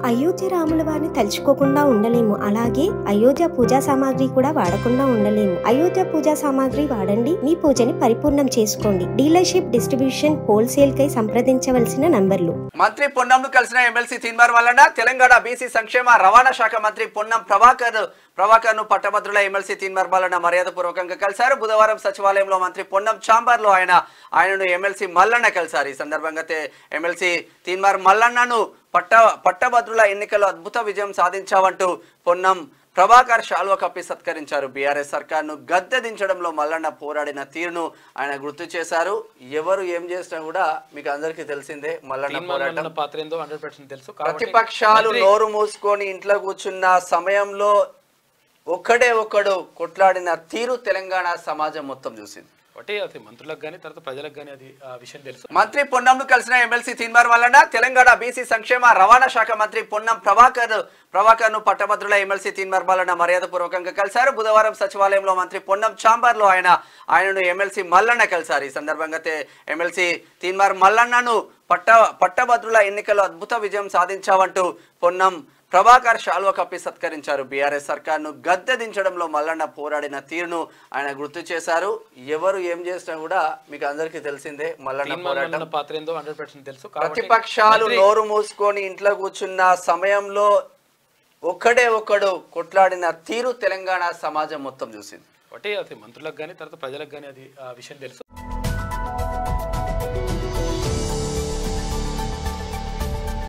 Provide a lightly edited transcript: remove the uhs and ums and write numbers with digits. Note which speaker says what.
Speaker 1: అయోధ్య రాముల వారిని తలుచుకోకుండా ఉండలేము. అలాగే అయోధ్య పూజా సామాగ్రి కూడా వాడకుండా ఉండలేము. అయోధ్య పూజా సామాగ్రి వాడండి, మీ పూజని పరిపూర్ణం చేసుకోండి. డీలర్షిప్, డిస్ట్రిబ్యూషన్, హోల్సేల్ కై సంప్రదించవలసిన నంబర్లు.
Speaker 2: మంత్రి పొన్నంను కలిసిన ఎమ్మెల్సీ తీన్మార్ మల్లన్న, తెలంగాణ బీసీ సంక్షేమ రవాణా శాఖ మంత్రి పొన్నం ప్రభాకర్ ను పట్టభద్రుల ఎమ్మెల్సీ తీన్మార్ మల్లన్న మర్యాదపూర్వకంగా కలిశారు. బుధవారం సచివాలయంలో మంత్రి పొన్నం ఛాంబర్ లో ఆయనను ఎమ్మెల్సీ మల్లన్న కలిశారు. ఈ సందర్భంగా ఎమ్మెల్సీ తీన్మార్ మల్లన్నను పట్టభద్రుల ఎన్నికల్లో అద్భుత విజయం సాధించావంటూ పొన్నం ప్రభాకర్ శాల్వ కప్పి సత్కరించారు. బీఆర్ఎస్ సర్కార్ను గద్దె దించడంలో మల్లన్న పోరాడిన తీరును ఆయన గుర్తు చేశారు. ఎవరు ఏం చేసినా కూడా మీకు అందరికీ తెలిసిందే మల్లన్న పోరాటం పాత్ర ఏందో 100% తెలుసు. ప్రతిపక్షాలు నోరు మూసుకొని ఇంట్లో కూర్చున్న సమయంలో ఒక్కడు కొట్లాడిన తీరు తెలంగాణ సమాజం మొత్తం చూసింది.
Speaker 3: మంత్రులకు గానీ తర్వాత ప్రజలకు గానీ అది విషయం తెలుసు.
Speaker 2: మంత్రి పొన్నంను కలిసిన ఎమ్మెల్సీ తీన్మార్ మల్లన్న, తెలంగాణ బీసీ సంక్షేమ రవాణా శాఖ మంత్రి పొన్నం ప్రభాకర్ ను పట్టభద్రుల ఎమ్మెల్సీ తీన్మార్ మల్లన్న మర్యాదపూర్వకంగా కలిశారు. బుధవారం సచివాలయంలో మంత్రి పొన్నం ఛాంబర్ లో ఆయనను ఎమ్మెల్సీ మల్లన్న కలిశారు. ఈ సందర్భంగా ఎమ్మెల్సీ తీన్మార్ మల్లన్నను పట్టభద్రుల ఎన్నికల్లో అద్భుత విజయం సాధించావంటూ పొన్నం ప్రభాకర్ శాల్వ కప్పి సత్కరించారు. బీఆర్ఎస్ సర్కార్ను గద్దె దించడంలో మల్లన్న పోరాడిన తీరును ఆయన గుర్తు చేశారు. ఎవరు ఏం చేసినా కూడా మీకు అందరికీ తెలిసిందే మల్లన్న పోరాటం
Speaker 3: పాత్ర ఏందో 100% తెలుసు.
Speaker 2: ప్రతిపక్షాలు నోరు మూసుకొని ఇంట్లో కూర్చున్న సమయంలో ఒక్కడు కొట్లాడిన తీరు తెలంగాణ సమాజం మొత్తం చూసింది.
Speaker 3: మంత్రులకు గానీ తర్వాత ప్రజలకు గానీ అది విషయం తెలుసు.